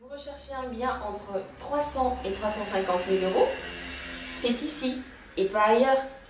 Vous recherchez un bien entre 300 et 350 000 euros, c'est ici et pas ailleurs.